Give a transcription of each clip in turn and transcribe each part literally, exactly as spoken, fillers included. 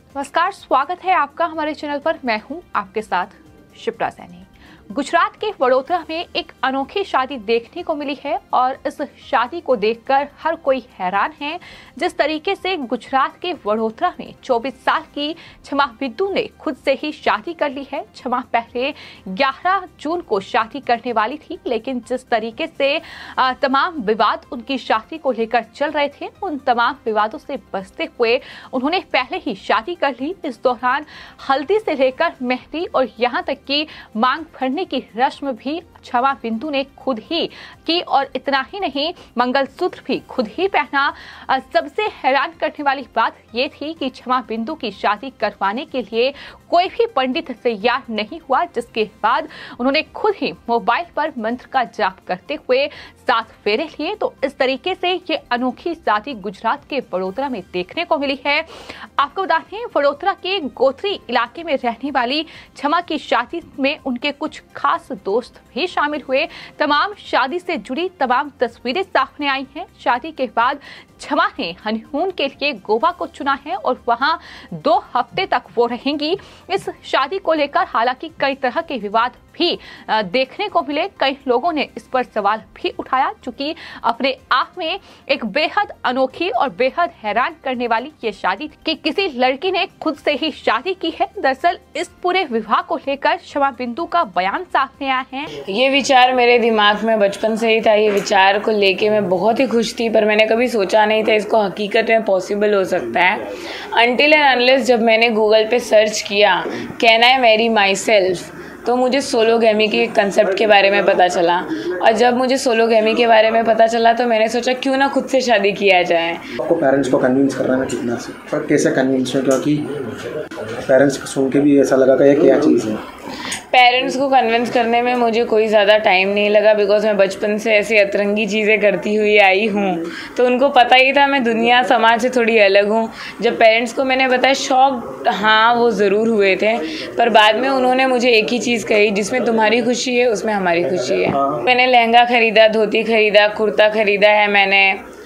नमस्कार, स्वागत है आपका हमारे चैनल पर। मैं हूं आपके साथ शिप्रा सैनी। गुजरात के वडोदरा में एक अनोखी शादी देखने को मिली है और इस शादी को देखकर हर कोई हैरान है। जिस तरीके से गुजरात के वडोदरा में चौबीस साल की छमा बिंदु ने खुद से ही शादी कर ली है। छमा पहले ग्यारह जून को शादी करने वाली थी, लेकिन जिस तरीके से तमाम विवाद उनकी शादी को लेकर चल रहे थे, उन तमाम विवादों से बचते हुए उन्होंने पहले ही शादी कर ली। इस दौरान हल्दी से लेकर मेहंदी और यहाँ तक की मांग भरने की रस्म भी छमा बिंदु ने खुद ही की और इतना ही नहीं, मंगलसूत्र भी खुद ही पहना। सबसे हैरान करने वाली बात यह थी कि छमा बिंदु की शादी करवाने के लिए कोई भी पंडित तैयार नहीं हुआ, जिसके बाद उन्होंने खुद ही मोबाइल पर मंत्र का जाप करते हुए सात फेरे लिए। तो इस तरीके से ये अनोखी शादी गुजरात के वडोदरा में देखने को मिली है। आपको बता दें, वडोदरा के गोत्री इलाके में रहने वाली छमा की शादी में उनके कुछ खास दोस्त भी शामिल हुए। तमाम शादी से जुड़ी तमाम तस्वीरें सामने आई हैं। शादी के बाद छमा ने हनीमून के लिए गोवा को चुना है और वहां दो हफ्ते तक वो रहेंगी। इस शादी को लेकर हालांकि कई तरह के विवाद भी देखने को मिले। कई लोगों ने इस पर सवाल भी उठाया, चूंकि अपने आप में एक बेहद अनोखी और बेहद हैरान करने वाली ये शादी कि किसी लड़की ने खुद से ही शादी की है। दरअसल इस पूरे विवाह को लेकर छमा बिंदु का बयान सामने आया है। ये विचार मेरे दिमाग में बचपन से ही था। ये विचार को लेके मैं बहुत ही खुश थी, पर मैंने कभी सोचा नहीं था इसको हकीकत में पॉसिबल हो सकता है। अनटिल एंड अनलेस जब मैंने गूगल पे सर्च किया can I marry myself, तो मुझे सोलोगैमी के कंसेप्ट के बारे में पता चला। और जब मुझे सोलोगैमी के बारे में पता चला तो मैंने सोचा क्यों ना खुद से शादी किया जाए। आपको पेरेंट्स को कन्विंस करना में कितना से पर कैसे कन्विंस हो, क्योंकि पेरेंट्स को सुन के भी ऐसा लगा कि ये क्या चीज़ है। पेरेंट्स को कन्विंस करने में मुझे कोई ज़्यादा टाइम नहीं लगा, बिकॉज मैं बचपन से ऐसी अतरंगी चीज़ें करती हुई आई हूँ, तो उनको पता ही था मैं दुनिया समाज से थोड़ी अलग हूँ। जब पेरेंट्स को मैंने बताया, शॉक हाँ वो ज़रूर हुए थे, पर बाद में उन्होंने मुझे एक ही चीज़ कही, जिसमें तुम्हारी खुशी है उसमें हमारी खुशी है। मैंने लहंगा ख़रीदा, धोती ख़रीदा, कुर्ता ख़रीदा है मैंने,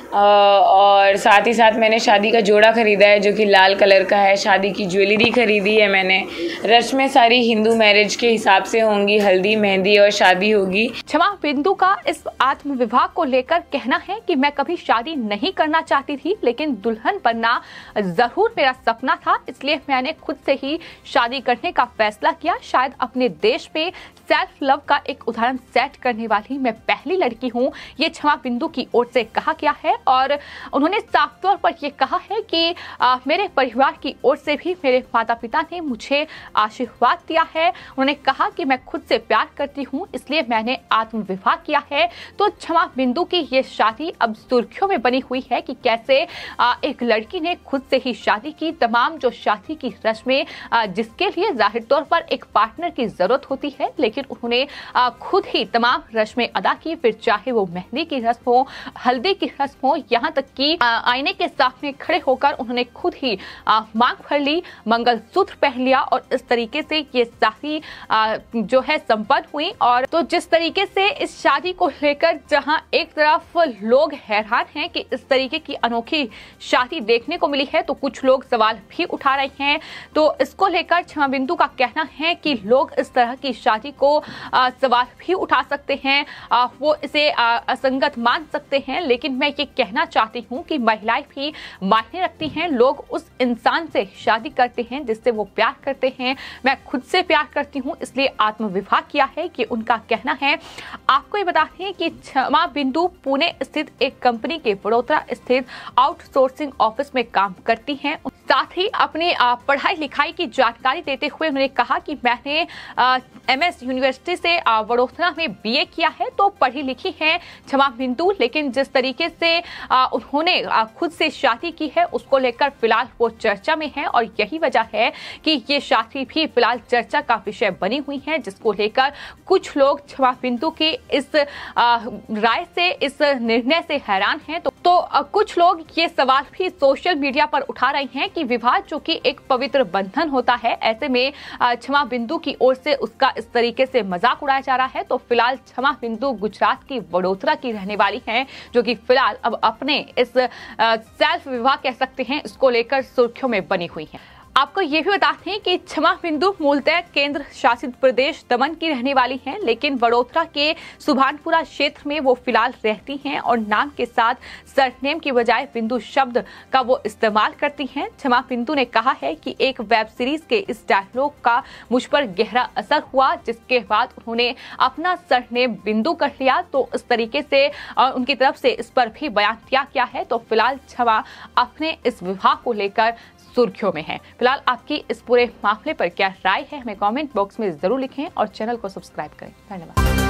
और साथ ही साथ मैंने शादी का जोड़ा ख़रीदा है जो कि लाल कलर का है। शादी की ज्वेलरी ख़रीदी है मैंने। रस्में सारी हिंदू मैरिज के हिसाब से होंगी, हल्दी मेहंदी और शादी होगी। छमा बिंदु का इस आत्मविवाह को लेकर कहना है कि मैं कभी शादी नहीं करना चाहती थी, लेकिन दुल्हन बनना जरूर मेरा सपना था, इसलिए मैंने खुद से ही शादी करने का फैसला किया। शायद अपने देश में सेल्फ लव का एक उदाहरण सेट करने वाली मैं पहली लड़की हूँ, ये छमा बिंदु की ओर से कहा गया है। और उन्होंने साफ तौर पर यह कहा है कि आ, मेरे परिवार की ओर से भी मेरे माता पिता ने मुझे आशीर्वाद दिया है। उन्होंने कहा कि मैं खुद से प्यार करती हूं, इसलिए मैंने आत्मविवाह किया है। तो छमा बिंदु की ये शादी अब सुर्खियों में बनी हुई है कि कैसे आ, एक लड़की ने खुद से ही शादी की। तमाम जो शादी की रस्में जिसके लिए जाहिर तौर पर एक पार्टनर की जरूरत होती है, लेकिन उन्होंने आ, खुद ही तमाम रस्में अदा की। फिर चाहे वो मेहंदी की रस्म हो, हल्दी की रस्म हो, यहाँ तक कि आईने के सामने खड़े होकर उन्होंने खुद ही आ, मांग भर ली, मंगलसूत्र पहन लिया और इस तरीके से ये शादी जो है संपन्न हुई। और तो जिस तरीके से इस शादी को लेकर जहां एक तरफ लोग हैरान हैं कि इस तरीके की अनोखी शादी देखने को मिली है, तो कुछ लोग सवाल भी उठा रहे हैं। तो इसको लेकर छमा बिंदु का कहना है कि लोग इस तरह की शादी को आ, सवाल भी उठा सकते हैं, आ, वो इसे आ, असंगत मान सकते हैं, लेकिन मैं ये कहना चाहती हूँ कि महिलाएं भी मायने रखती हैं। लोग उस इंसान से शादी करते हैं जिससे वो प्यार करते हैं। मैं खुद से प्यार करती हूँ, इसलिए आत्मविवाह किया है, कि उनका कहना है। आपको ये बता दें कि छमा बिंदु पुणे स्थित एक कंपनी के वडोदरा स्थित आउटसोर्सिंग ऑफिस में काम करती हैं। साथ ही अपनी पढ़ाई लिखाई की जानकारी देते हुए उन्होंने कहा कि मैंने एमएस यूनिवर्सिटी से वडोदरा में बीए किया है। तो पढ़ी लिखी है छमा बिंदु, लेकिन जिस तरीके से आ, उन्होंने आ, खुद से शादी की है उसको लेकर फिलहाल वो चर्चा में है, और यही वजह है कि ये शादी भी फिलहाल चर्चा का विषय बनी हुई है, जिसको लेकर कुछ लोग छमा बिंदु की इस आ, राय से, इस निर्णय से हैरान हैं। तो, तो आ, कुछ लोग ये सवाल भी सोशल मीडिया पर उठा रहे हैं कि विवाह जो कि एक पवित्र बंधन होता है, ऐसे में छमा बिंदु की ओर से उसका इस तरीके से मजाक उड़ाया जा रहा है। तो फिलहाल छमा बिंदु गुजरात की वडोदरा की रहने वाली हैं, जो कि फिलहाल अब अपने इस सेल्फ विवाह कह सकते हैं इसको लेकर सुर्खियों में बनी हुई हैं। आपको ये भी बताते हैं कि क्षमा बिंदु मूलतः केंद्र शासित प्रदेश दमन की रहने वाली हैं, लेकिन वडोदरा के सुभानपुरा क्षेत्र में वो फिलहाल रहती हैं और नाम के साथ सरनेम की बजाय बिंदु शब्द का वो इस्तेमाल करती हैं। क्षमा बिंदु ने कहा है कि एक वेब सीरीज के इस डायलॉग का मुझ पर गहरा असर हुआ, जिसके बाद उन्होंने अपना सरनेम बिंदु कर लिया। तो इस तरीके से उनकी तरफ से इस पर भी बयान दिया गया है। तो फिलहाल क्षमा अपने इस विवाह को लेकर सुर्खियों में है। फिलहाल आपकी इस पूरे मामले पर क्या राय है, हमें कमेंट बॉक्स में जरूर लिखें और चैनल को सब्सक्राइब करें। धन्यवाद।